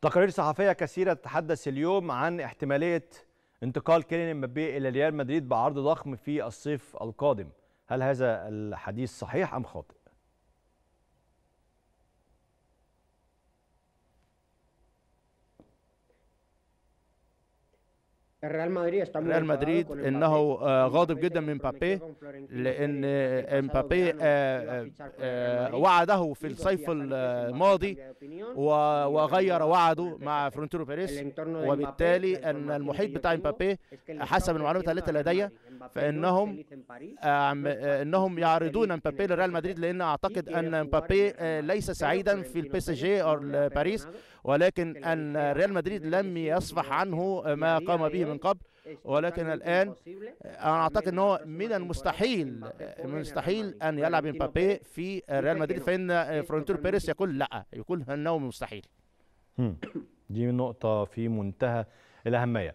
تقارير صحفية كثيرة تتحدث اليوم عن احتمالية انتقال كيليان امبابي إلى ريال مدريد بعرض ضخم في الصيف القادم. هل هذا الحديث صحيح أم خاطئ؟ ريال مدريد انه غاضب جدا من مبابي، لان مبابي وعده في الصيف الماضي وغير وعده مع فرونتينو بيريز، وبالتالي ان المحيط بتاع مبابي حسب المعلومات التي لدي فانهم يعرضون مبابي لريال مدريد، لان اعتقد ان مبابي ليس سعيدا في البي اس جي او باريس، ولكن ان ريال مدريد لم يصفح عنه ما قام به من قبل. ولكن الان انا اعتقد ان هو من المستحيل ان يلعب مبابي في ريال مدريد، فان فرونتينو بيريز يقول لا، يقول انه مستحيل. دي نقطة في منتهى الأهمية.